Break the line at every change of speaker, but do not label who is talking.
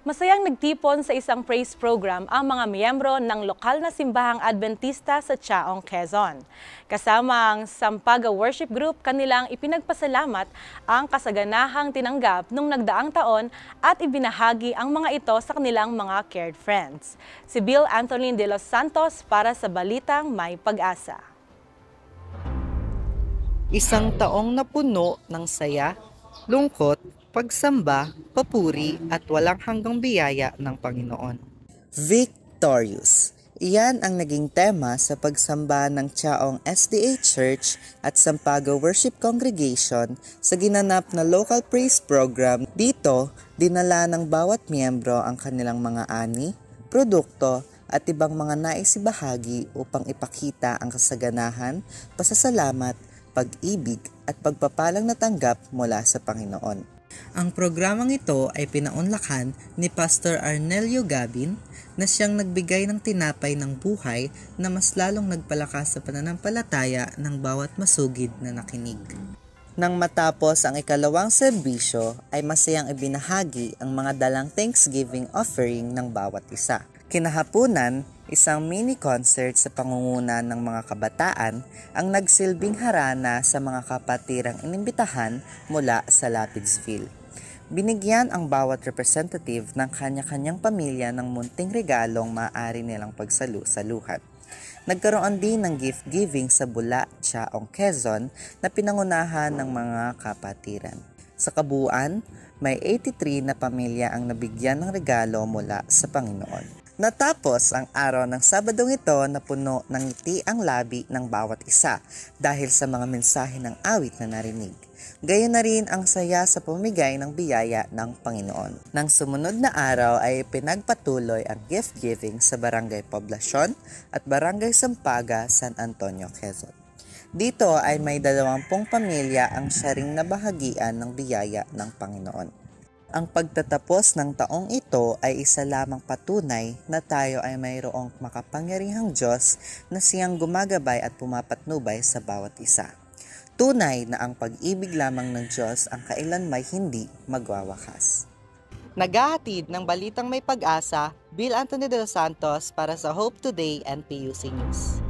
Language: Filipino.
Masayang nagtipon sa isang praise program ang mga miyembro ng lokal na simbahang Adventista sa Chaong, Quezon. Kasama ang Sampaga Worship Group, kanilang ipinagpasalamat ang kasaganahang tinanggap nung nagdaang taon at ibinahagi ang mga ito sa kanilang mga cared friends. Si Bill Anthony de los Santos para sa Balitang May Pag-asa.
Isang taong napuno ng saya, lungkot, pagsamba, papuri at walang hanggang biyaya ng Panginoon. Victorious. Iyan ang naging tema sa pagsamba ng Chaong SDA Church at Sampaga Worship Congregation sa ginanap na local praise program. Dito, dinala ng bawat miyembro ang kanilang mga ani, produkto at ibang mga naisibahagi upang ipakita ang kasaganahan, pasasalamat, pag-ibig at pagpapalang natanggap mula sa Panginoon. Ang programang ito ay pinaunlakan ni Pastor Arnelio Gabin na siyang nagbigay ng tinapay ng buhay na mas lalong nagpalakas sa pananampalataya ng bawat masugid na nakinig. Nang matapos ang ikalawang serbisyo ay masayang ibinahagi ang mga dalang Thanksgiving offering ng bawat isa. Kinahapunan, isang mini concert sa pangunguna ng mga kabataan ang nagsilbing harana sa mga kapatirang inimbitahan mula sa Lapidsville. Binigyan ang bawat representative ng kanya-kanyang pamilya ng munting regalong maaari nilang pagsalu-saluhan. Nagkaroon din ng gift giving sa Bula, Chaong, Quezon na pinangunahan ng mga kapatiran. Sa kabuuan, may 83 na pamilya ang nabigyan ng regalo mula sa Panginoon. Natapos ang araw ng Sabadong ito na puno ng ngiti ang labi ng bawat isa dahil sa mga mensahe ng awit na narinig. Gayon na rin ang saya sa pamigay ng biyaya ng Panginoon. Nang sumunod na araw ay pinagpatuloy ang gift giving sa Barangay Poblacion at Barangay Sampaga, San Antonio, Quezon. Dito ay may 20 pamilya ang siyaring nabahagian ng biyaya ng Panginoon. Ang pagtatapos ng taong ito ay isa lamang patunay na tayo ay mayroong makapangyarihang Diyos na siyang gumagabay at pumapatnubay sa bawat isa. Tunay na ang pag-ibig lamang ng Diyos ang kailanmay hindi magwawakas. Naghahatid ng Balitang May Pag-asa, Bill Anthony de los Santos para sa Hope Today and PUC News.